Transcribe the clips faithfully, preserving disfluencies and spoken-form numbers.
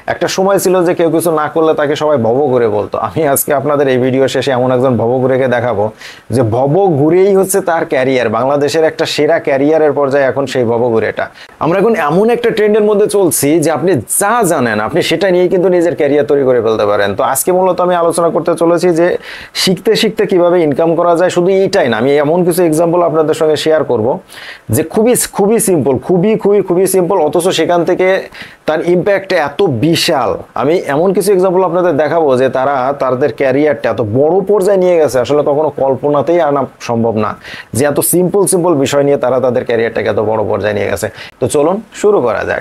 একটা সময় ছিল যে কেউ কিছু না করলে তাকে সবাই ভবঘুরে বলতো। আমি আজকে আপনাদের এই ভিডিও শেষে এমন একজন ভবঘুরেকে দেখাবো যে ভবঘুরেই হচ্ছে তার ক্যারিয়ার, বাংলাদেশের একটা সেরা ক্যারিয়ারের পর্যায়ে এখন সেই ভবঘুরেটা। আমরা এখন এমন একটা ট্রেন্ডের মধ্যে চলছি যে আপনি যা জানেন আপনি সেটা নিয়ে কিন্তু নিজের ক্যারিয়ার তৈরি করে ফেলতে পারেন। তো আজকে মূলত আমি আলোচনা করতে চলেছি যে শিখতে শিখতে কিভাবে ইনকাম করা যায়। শুধু এইটাই না, আমি এমন কিছু এক্সাম্পল আপনাদের সঙ্গে শেয়ার করব যে খুবই খুবই সিম্পল, খুবই খুবই খুবই সিম্পল, অথচ সেখান থেকে তার ইম্প্যাক্ট এত বিশাল। আমি এমন কিছু এক্সাম্পল আপনাদের দেখাবো যে তারা তাদের ক্যারিয়ারটা এত বড় পর্যায়ে নিয়ে গেছে, আসলে কখনো কল্পনাতেই আনা সম্ভব না যে এত সিম্পল সিম্পল বিষয় নিয়ে তারা তাদের ক্যারিয়ারটাকে এত বড় পর্যায়ে নিয়ে গেছে। তো চলুন শুরু করা যাক।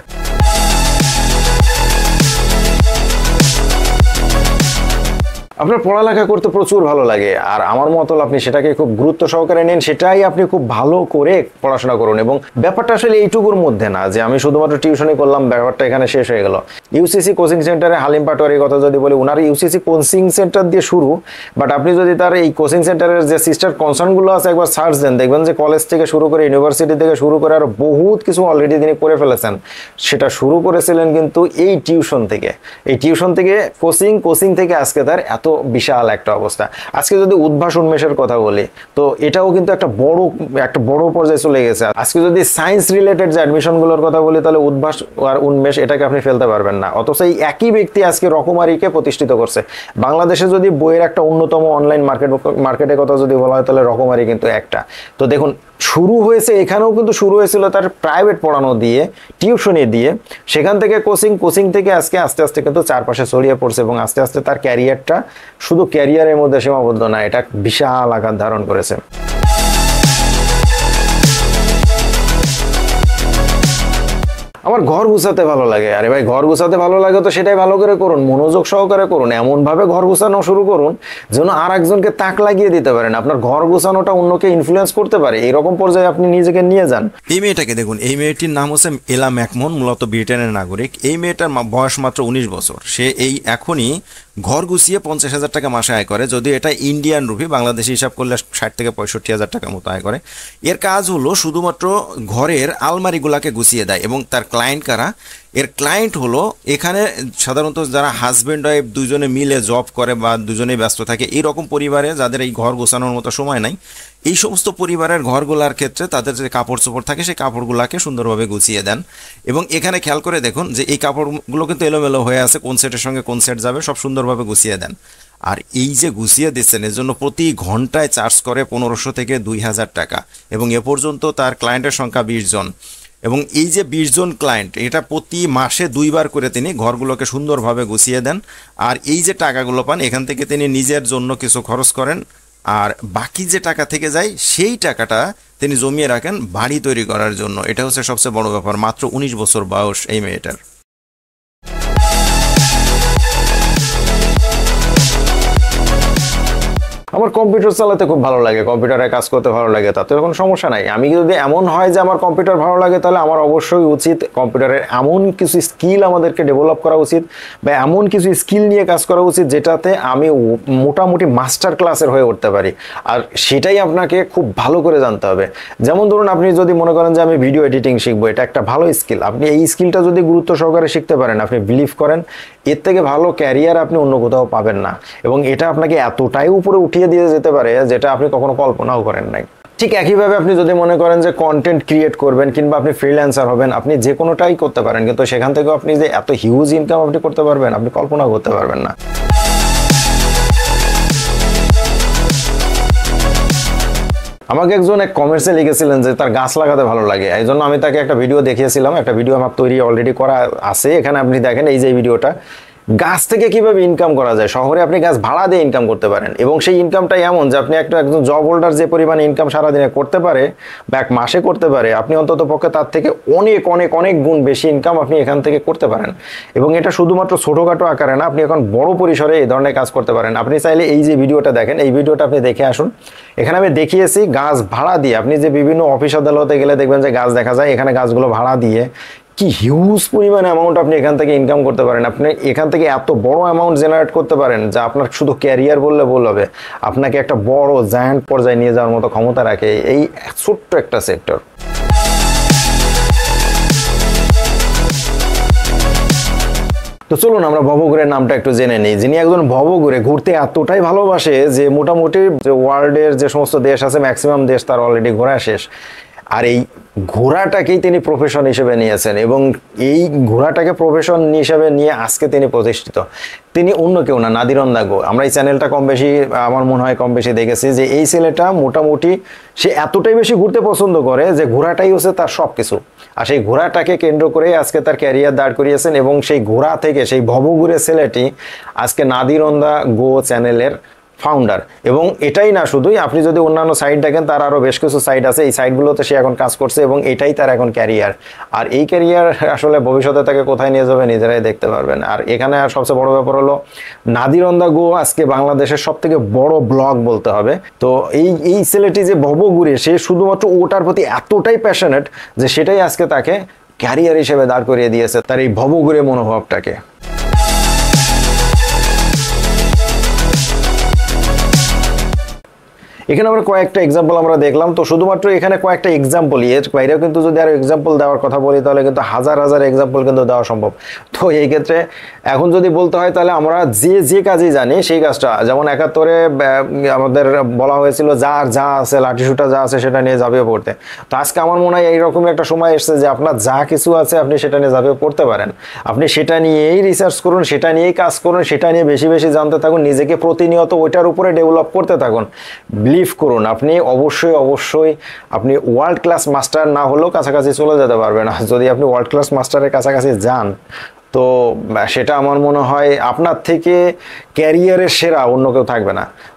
আপনার পড়ালেখা করতে প্রচুর ভালো লাগে, আর আমার মতো আপনি সেটাকে খুব গুরুত্ব সহকারে নেন, সেটাই আপনি খুব ভালো করে পড়াশোনা করুন। এবং ব্যাপারটা আসলে এইটুকুর মধ্যে না যে আমি শুধুমাত্র টিউশনই করলাম, ব্যাপারটা এখানে শেষ হয়ে গেল। ইউসিসি কোচিং সেন্টারে হালিম পাটোয়ারির কথা যদি বলি, ওনার ইউসিসি কোচিং সেন্টার দিয়ে শুরু, বাট আপনি যদি তার এই কোচিং সেন্টারের যে সিস্টার কনসার্নগুলো আছে একবার সার্চ দেন, দেখবেন যে কলেজ থেকে শুরু করে ইউনিভার্সিটি থেকে শুরু করে আরো বহুত কিছু অলরেডি তিনি করে ফেলেছেন। সেটা শুরু করেছিলেন কিন্তু এই টিউশন থেকে, এই টিউশন থেকে কোচিং, কোচিং থেকে আজকে তার এত বিশাল একটা অবস্থা। আজকে যদি উদ্ভাস উন্মেষের কথা বলি, তো এটাও কিন্তু একটা বড় একটা বড় পর্যায়ে চলে গেছে। আজকে যদি সায়েন্স রিলেটেড যে অ্যাডমিশনগুলোর কথা বলি, তাহলে উদ্ভাস আর উন্মেষ এটাকে আপনি ফেলতে পারবেন না। অথচ এই একই ব্যক্তি আজকে রকমারিকে প্রতিষ্ঠিত করছে। বাংলাদেশে যদি বইয়ের একটা অন্যতম অনলাইন মার্কেট মার্কেটের কথা যদি বলা হয়, তাহলে রকমারি কিন্তু একটা। তো দেখুন, শুরু হয়েছে এখানেও কিন্তু শুরু হয়েছিল তার প্রাইভেট পড়ানো দিয়ে, টিউশনি দিয়ে, সেখান থেকে কোচিং, কোচিং থেকে আজকে আস্তে আস্তে কিন্তু চারপাশে ছড়িয়ে পড়ছে এবং আস্তে আস্তে তার ক্যারিয়ারটা শুধু ক্যারিয়ারের মধ্যে সীমাবদ্ধ না, এটা বিশাল আকার ধারণ করেছে। আমার ঘর গুছাতে ভালো লাগে। আরে ভাই, ঘর গুছাতে ভালো লাগে তো সেটাই ভালো করে করুন, মনোযোগ সহকারে করুন, এমন ভাবে ঘর গুছানো শুরু করুন যেন আর একজনকে তাক লাগিয়ে দিতে পারেন, আপনার ঘর গুছানোটা অন্যকে ইনফ্লুয়েন্স করতে পারে, এরকম পর্যায়ে আপনি নিজেকে নিয়ে যান। এই মেয়েটাকে দেখুন, এই মেয়েটির নাম হচ্ছে এলা ম্যাকমোহন, মূলত ব্রিটেনের নাগরিক। এই মেয়েটার বয়স মাত্র উনিশ বছর। সে এই এখনই ঘর গুছিয়ে পঞ্চাশ হাজার টাকা মাসে আয় করে, যদি এটা ইন্ডিয়ান রুপি, বাংলাদেশি হিসাব করলে ষাট থেকে পঁয়ষট্টি হাজার টাকার মতো আয় করে। এর কাজ হলো শুধুমাত্র ঘরের আলমারিগুলাকে গুছিয়ে দেয়। এবং তার ক্লায়েন্ট কারা? এর ক্লায়েন্ট হলো এখানে সাধারণত যারা হাজব্যান্ড ওয়াইফ দুজনে মিলে জব করে বা দুজনেই ব্যস্ত থাকে, এইরকম পরিবারে যাদের এই ঘর গোছানোর মতো সময় নাই, এই সমস্ত পরিবারের ঘরগুলার ক্ষেত্রে তাদের যে কাপড় চোপড় থাকে সেই কাপড়গুলাকে সুন্দরভাবে গুছিয়ে দেন। এবং এখানে খেয়াল করে দেখুন যে এই কাপড়গুলো কিন্তু এলোমেলো হয়ে আছে, কোন সেটের সঙ্গে কোন সেট যাবে সব সুন্দরভাবে গুছিয়ে দেন। আর এই যে গুছিয়ে দিচ্ছেন, এর জন্য প্রতি ঘন্টায় চার্জ করে পনেরোশো থেকে দুই হাজার টাকা। এবং এ পর্যন্ত তার ক্লায়েন্টের সংখ্যা বিশ জন। এবং এই যে বিশ জন ক্লায়েন্ট, এটা প্রতি মাসে দুইবার করে তিনি ঘরগুলোকে সুন্দরভাবে গুছিয়ে দেন। আর এই যে টাকাগুলো পান, এখান থেকে তিনি নিজের জন্য কিছু খরচ করেন, আর বাকি যে টাকা থেকে যায় সেই টাকাটা তিনি জমিয়ে রাখেন বাড়ি তৈরি করার জন্য। এটা হচ্ছে সবচেয়ে বড় ব্যাপার। মাত্র উনিশ বছর বয়স এই মেয়েটার। আমার কম্পিউটার চালাতে খুব ভালো লাগে, কম্পিউটারে কাজ করতে ভালো লাগে, তাতে কোনো সমস্যা নাই। আমি যদি এমন হয় যে আমার কম্পিউটার ভালো লাগে, তাহলে আমার অবশ্যই উচিত কম্পিউটারের এমন কিছু স্কিল আমাদেরকে ডেভেলপ করা উচিত, বা এমন কিছু স্কিল নিয়ে কাজ করা উচিত যেটাতে আমি মোটামুটি মাস্টার ক্লাসের হয়ে উঠতে পারি। আর সেটাই আপনাকে খুব ভালো করে জানতে হবে। যেমন ধরুন, আপনি যদি মনে করেন যে আমি ভিডিও এডিটিং শিখবো, এটা একটা ভালো স্কিল, আপনি এই স্কিলটা যদি গুরুত্ব সহকারে শিখতে পারেন, আপনি বিলিভ করেন এর থেকে ভালো ক্যারিয়ার আপনি অন্য কোথাও পাবেন না। এবং এটা আপনাকে এতটাই উপরে উঠিয়ে দিয়ে যেতে পারে যেটা আপনি কখনো কল্পনাও করেন নাই। ঠিক একইভাবে আপনি যদি মনে করেন যে কন্টেন্ট ক্রিয়েট করবেন কিংবা আপনি ফ্রিল্যান্সার হবেন, আপনি যে কোনোটাই করতে পারেন, কিন্তু সেখান থেকেও আপনি যে এত হিউজ ইনকাম আপনি করতে পারবেন, আপনি কল্পনা করতে পারবেন না। আমাকে একজন এক কমেন্টসে লিখেছিলেন যে তার গাছ লাগাতে ভালো লাগে, এই জন্য আমি তাকে একটা ভিডিও দেখিয়েছিলাম। একটা ভিডিও আমার তৈরি অলরেডি করা আছে, এখানে আপনি দেখেন এই যে ভিডিওটা, গাছ থেকে কিভাবে ইনকাম করা যায়। শহরে আপনি গাছ ভাড়া দিয়ে ইনকাম করতে পারেন, এবং সেই ইনকামটাই এমন যে আপনি একটা একজন জব হোল্ডার যে পরিমাণে ইনকাম সারাদিনে করতে পারে বা এক মাসে করতে পারে, আপনি অন্তত পক্ষে তার থেকে অনেক অনেক অনেক গুণ বেশি ইনকাম আপনি এখান থেকে করতে পারেন। এবং এটা শুধুমাত্র ছোটোখাটো আকারে না, আপনি এখন বড় পরিসরে এই ধরনের কাজ করতে পারেন। আপনি চাইলে এই যে ভিডিওটা দেখেন, এই ভিডিওটা আপনি দেখে আসুন। এখানে আমি দেখিয়েছি গাছ ভাড়া দিয়ে, আপনি যে বিভিন্ন অফিস আদালতে গেলে দেখবেন যে গাছ দেখা যায়, এখানে গাছগুলো ভাড়া দিয়ে কি হিউজ পরিমাণ অ্যামাউন্ট আপনি এখান থেকে ইনকাম করতে পারেন। আপনি এখান থেকে এত বড় অ্যামাউন্ট জেনারেট করতে পারেন যা আপনার শুধু ক্যারিয়ার বললে ভুল হবে, আপনাকে একটা বড় জায়ান্ট পর্যায়ে নিয়ে যাওয়ার মতো ক্ষমতা রাখে এই ছোট্ট একটা সেক্টর। তো তো চলুন আমরা ভবঘুরের নামটা একটু জেনে নিই। যিনি একজন ভবঘুরে, ঘুরতে এতটাই ভালোবাসে যে মোটামুটি যে ওয়ার্ল্ডের যে সমস্ত দেশ আছে ম্যাক্সিমাম দেশ তার অলরেডি ঘোরা শেষ। আর এই ঘোরাটাকেই তিনি প্রফেশন হিসেবে নিয়েছেন এবং এই ঘোরাটাকে প্রফেশন হিসেবে নিয়ে আজকে তিনি প্রতিষ্ঠিত। তিনি অন্য কেউ না, নাদিরন্দা গো। আমরা এই চ্যানেলটা কম বেশি, আমার মনে হয় কম বেশি দেখেছি যে এই ছেলেটা মোটামুটি সে এতটাই বেশি ঘুরতে পছন্দ করে যে ঘোরাটাই হচ্ছে তার সব কিছু। আর সেই ঘোড়াটাকে কেন্দ্র করে আজকে তার ক্যারিয়ার দাঁড় করিয়েছেন এবং সেই ঘোড়া থেকে সেই ভবঘুরে ছেলেটি আজকে নাদিরন্দা গো চ্যানেলের ফাউন্ডার। এবং এটাই না শুধুই, আপনি যদি অন্যান্য সাইট দেখেন তার আরও বেশ কিছু সাইট আছে, এই সাইটগুলোতে সে এখন কাজ করছে এবং এটাই তার এখন ক্যারিয়ার। আর এই ক্যারিয়ার আসলে ভবিষ্যতে তাকে কোথায় নিয়ে যাবে নিজেরাই দেখতে পারবেন। আর এখানে আর সবচেয়ে বড় ব্যাপার হলো নাদিরন্দা গো আজকে বাংলাদেশের সব থেকে বড় ব্লগ বলতে হবে। তো এই এই ছেলেটি যে ভবঘুরে, সে শুধুমাত্র ওটার প্রতি এতটাই প্যাশনেট যে সেটাই আজকে তাকে ক্যারিয়ার হিসেবে দাঁড় করিয়ে দিয়েছে, তার এই ভবঘুরে মনোভাবটাকে। এখানে আমরা কয়েকটা এক্সাম্পল আমরা দেখলাম। তো শুধুমাত্র এখানে কয়েকটা এক্সাম্পলই, এর বাইরেও কিন্তু যদি আরো এক্সাম্পল দেওয়ার কথা বলি তাহলে কিন্তু হাজার হাজার এক্সাম্পল কিন্তু দেওয়া সম্ভব। তো এই ক্ষেত্রে এখন যদি বলতে হয় তাহলে আমরা যে যে কাজই জানি সেই কাজটা, যেমন একাত্তরে আমাদের বলা হয়েছিল যার যা আছে লাঠিসুটা যা আছে সেটা নিয়ে ঝাঁপিয়ে পড়তে। তো আজকে আমার মনে হয় এইরকম একটা সময় এসছে যে আপনার যা কিছু আছে আপনি সেটা নিয়ে ঝাঁপিয়ে পড়তে পারেন। আপনি সেটা নিয়েই রিসার্চ করুন, সেটা নিয়েই কাজ করুন, সেটা নিয়ে বেশি বেশি জানতে থাকুন, নিজেকে প্রতিনিয়ত ওইটার উপরে ডেভেলপ করতে থাকুন। বিলিভ করুন আপনি অবশ্যই অবশ্যই আপনি ওয়ার্ল্ড ক্লাস মাস্টার না হলেও কাছাকাছি চলে যেতে পারবেন। আর যদি আপনি ওয়ার্ল্ড ক্লাস মাস্টারের কাছাকাছি যান তো সেটা আমার মনে হয় আপনার থেকে ক্যারিয়ারের সেরা অন্য কেউ থাকবে না।